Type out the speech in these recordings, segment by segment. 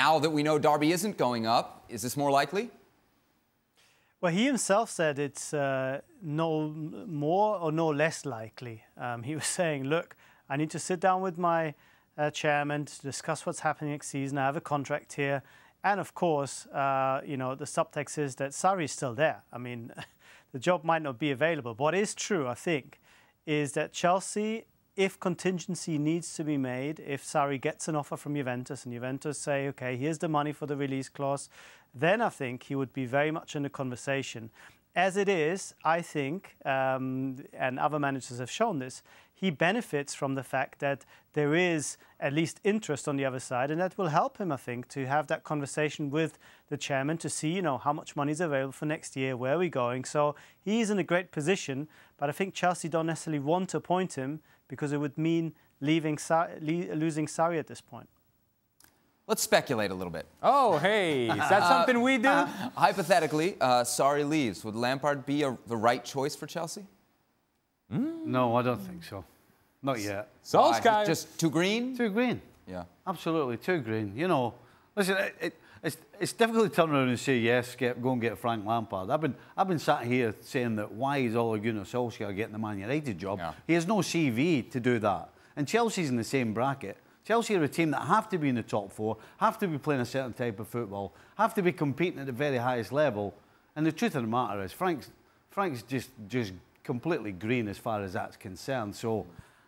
now that we know Derby isn't going up, is this more likely? Well, he himself said it's no more or no less likely. He was saying, look, I need to sit down with my chairman to discuss what's happening next season. I have a contract here. And of course, you know, the subtext is that Sarri is still there. I mean, the job might not be available. What is true, I think, is that Chelsea, if contingency needs to be made, if Sarri gets an offer from Juventus and Juventus say, OK, here's the money for the release clause, then I think he would be very much in the conversation. As it is, I think, and other managers have shown this, he benefits from the fact that there is at least interest on the other side, and that will help him, I think, to have that conversation with the chairman to see, you know, how much money is available for next year, where are we going. So he's in a great position, but I think Chelsea don't necessarily want to appoint him because it would mean losing Sarri at this point. Let's speculate a little bit. Oh, hey, is that something we do? Hypothetically, Sarri leaves. Would Lampard be the right choice for Chelsea? No, I don't think so. Not yet. Solskjaer. Just too green? Too green. Yeah. Absolutely, too green. You know, listen, it's difficult to turn around and say, yes, go and get Frank Lampard. I've been sat here saying that why is Ole Gunnar Solskjaer getting the Man United job? Yeah. He has no CV to do that. And Chelsea's in the same bracket. Chelsea are a team that have to be in the top four, have to be playing a certain type of football, have to be competing at the very highest level. And the truth of the matter is, Frank's just completely green as far as that's concerned. So,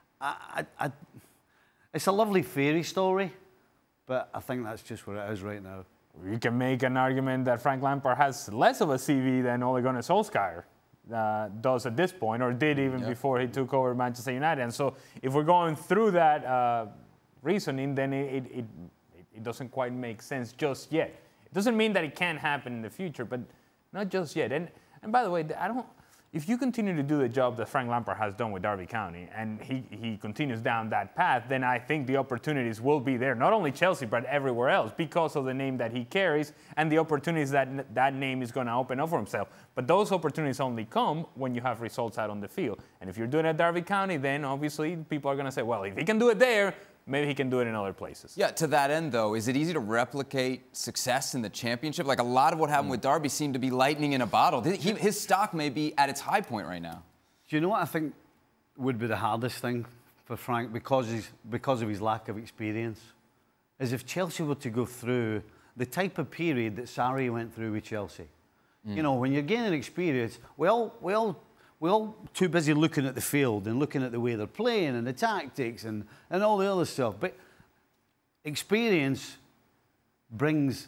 it's a lovely fairy story, but I think that's just where it is right now. You can make an argument that Frank Lampard has less of a CV than Ole Gunnar Solskjaer does at this point, or did even before he took over Manchester United. And so, if we're going through that reasoning, then it doesn't quite make sense just yet. It doesn't mean that it can't happen in the future, but not just yet. And by the way, if you continue to do the job that Frank Lampard has done with Derby County, and he continues down that path, then I think the opportunities will be there, not only Chelsea, but everywhere else, because of the name that he carries and the opportunities that name is going to open up for himself. But those opportunities only come when you have results out on the field. And if you're doing it at Derby County, then obviously people are going to say, well, if he can do it there, maybe he can do it in other places. Yeah, to that end, though, is it easy to replicate success in the Championship? Like, a lot of what happened with Derby seemed to be lightning in a bottle. His stock may be at its high point right now. Do you know what I think would be the hardest thing for Frank, because of his lack of experience, is if Chelsea were to go through the type of period that Sarri went through with Chelsea. You know, when you're gaining experience, we're all too busy looking at the field and looking at the way they're playing and the tactics and all the other stuff. But experience brings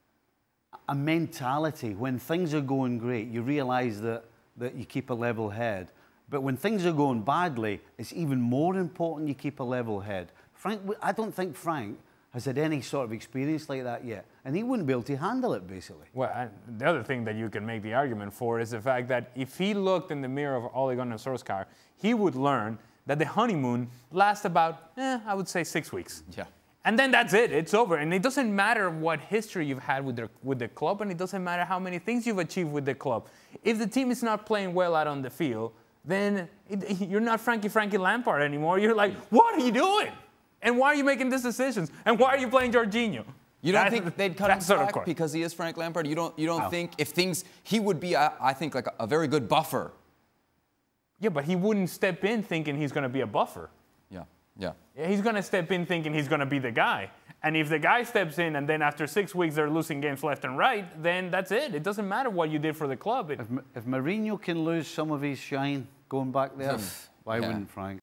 a mentality. When things are going great, you realise that you keep a level head. But when things are going badly, it's even more important you keep a level head. I don't think Frank has had any sort of experience like that yet. And he wouldn't be able to handle it, basically. Well, the other thing that you can make the argument for is the fact that if he looked in the mirror of Ole Gunnar Solskjaer, he would learn that the honeymoon lasts about, I would say, 6 weeks. Yeah. And then that's it. It's over. And it doesn't matter what history you've had with the club, and it doesn't matter how many things you've achieved with the club. If the team is not playing well out on the field, then you're not Frankie Lampard anymore. You're like, what are you doing? And why are you making these decisions? And why are you playing Jorginho? You don't think they'd cut him back because he is Frank Lampard? You don't think if things, he would be, I think, like a very good buffer. Yeah, but he wouldn't step in thinking he's going to be a buffer. Yeah. He's going to step in thinking he's going to be the guy. And if the guy steps in and then after 6 weeks they're losing games left and right, then that's it. It doesn't matter what you did for the club. If Mourinho can lose some of his shine going back there, why wouldn't Frank?